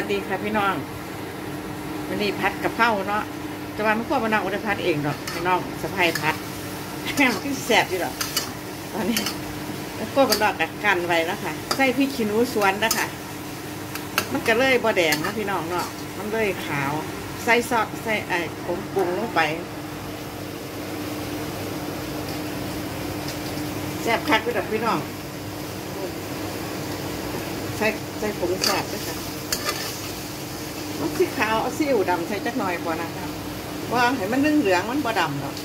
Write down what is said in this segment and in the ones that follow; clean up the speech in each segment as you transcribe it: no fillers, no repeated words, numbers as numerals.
ดีค่ะพี่น้องวันนี้พัดกะเพราเนาะจะว่าไม่ควรมาน้องอุดพัดเองหรอกพี่น้องสะพายพัดที่แสบอยู่หรอกตอนนี้แล้วก็บนดอกกันไว้แล้วค่ะใส่พริกขี้หนูสวนนะคะมันก็เลยบ่แดงนะพี่น้องเนาะมันเลยขาวใส่ซอสใส่ผงปรุงลงไปแซ่บคักด้วยพี่น้องใส่ผงแซ่บด้วยค่ะมันสีขาวเอาซีอิ๊วดำใส่จักหน่อยพอนะคะว่าเห็นมันนึ่งเหลืองมันบ่ดำหรอก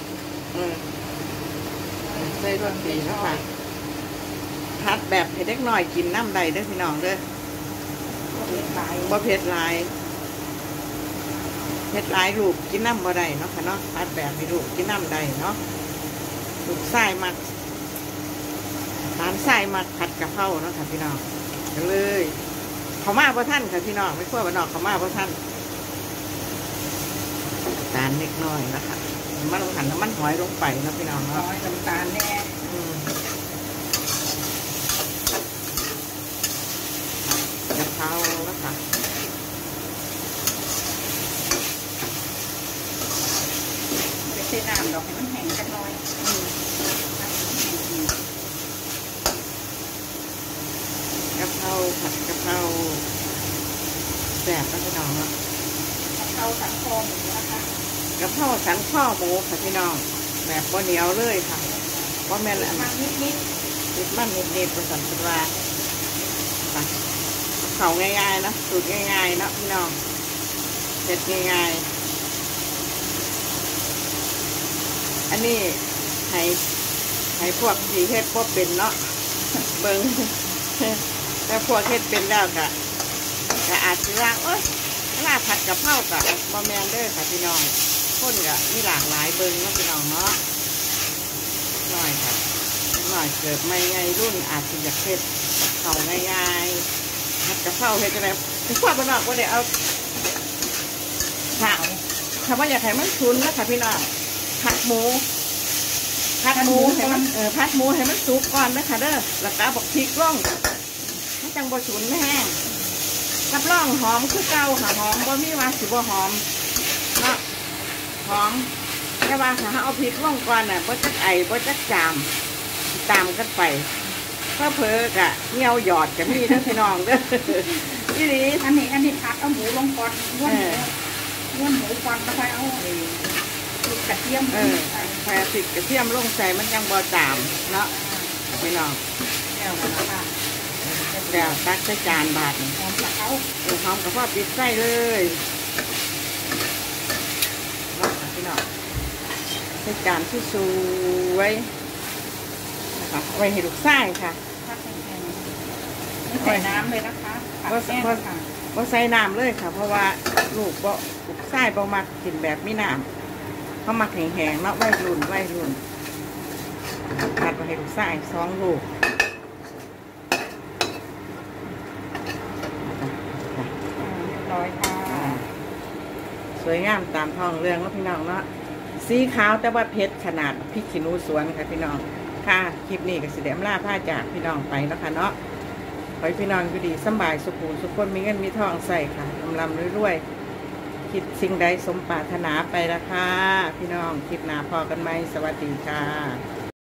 ใส่รสดีนะคะพัดแบบให้เด็กหน่อยกินน้ำใดเด้อพี่น้องเด้อบ่เผ็ดหลายเผ็ดหลายลูกกินน้ำบ่ได้เนาะค่ะเนาะพัดแบบให้ลูกกินน้ำใดเนาะลูกไส้มักทานไส้มักผัดกะเพราเนาะค่ะพี่น้องกันเลยเขามาเพราะท่านค่ะพี่น้องไม่ควรว่านอกเขามาเพราะท่านตาลเล็กน้อยนะคะมันลงหันน้ำมันหอยลงไปนะพี่น้องเนาะน้ำตาลแน่กะเพรานะคะไม่ใช่น้ำดอกให้มันแห้งกันน้อยกะเพราผัดกะเพราแซ่บนะพี่น้องเนาะกะเพราสันคอหมูนะคะกะเพราสันข้อหมูค่ะพี่น้องแบบบ่เหนียวเลยค่ะเพราะแม่นอันนิดมันนิดผสมสุดว่าเขาง่ายๆนะสูตรง่ายๆเนาะพี่น้องเสร็จง่ายๆอันนี้ให้พวกที่เฮ็ดพวกเป็นเนาะเบิ่งแต่พวกเฮ็ดเป็นแล้วก็อาจจะว่าโอ๊ยลาผัดกะเพรากับบะแมนเด้อค่ะพี่น้องคนก็มีหลากหลายเบิ่งเนาะพี่น้องเนาะหน่อยค่ะหน่อยเกิดไม่ไงรุ่นอาจจะอยากเฮ็ดเขาง่ายๆผัดกะเพราเฮ็ดจะไงพี่พ่อบ้านนอกว่าเดี๋ยวเอาผักถ้าว่าอยากให้มันชุนนะค่ะพี่น้องผัดหมูให้มันผัดหมูให้มันสุกก่อนนะคะเด้อแล้วก็บอกพริกล่องให้จังบ่ชุนแห้งกับล่องหอมคือเก่าค่ะหอมบ่มีว่าสิบ่หอมเนาะหอมแค่ว่าถ้าเอาพริกล่องก่อนน่ะบ่จักบ่จักจามตามกันไปก็เพอกะเงี้ยวหยอดกันนี่ทั้งพี่น้องเด้อที่นี้อันนี้พัดเอาหมูลงก่อนล้วนหมูก่อนแล้วค่อยเอากระเทียมใส่พริกกระเทียมลงใส่มันยังบ่จามเนาะพี่น้องเดี๋ยวตักใส่จานบาทหอมกับเขาหอมกับพ่อปิดไส้เลยพี่น้องใส่จานที่สวยนะคะไว้ให้ลูกไส้ค่ะใส่น้ำเลยนะคะว่าใส่น้ำเลยค่ะเพราะว่าลูกไส้บ่มักกินแบบมีน้ำเขามักแห้งๆเนาะไว้รุ่นผัดไปให้ลูกไส้2 ลูกสวยงามตามท้องเรื่องแล้วพี่น้องเนาะสีขาวแต่ว่าเพชรขนาดพริกขี้หนูสวนค่ะพี่น้องค่ะคลิปนี้ก็สิเดมล่าผ้าจากพี่น้องไปแล้วค่ะเนาะขอให้พี่น้องอยู่ดีสบายสุขุสุขคนมีเงินมีทองใส่ค่ะลำรวยๆคิดสิ่งใดสมปรารถนาไปละค่ะพี่น้องคลิปหน้าพอกันไหมสวัสดีค่ะ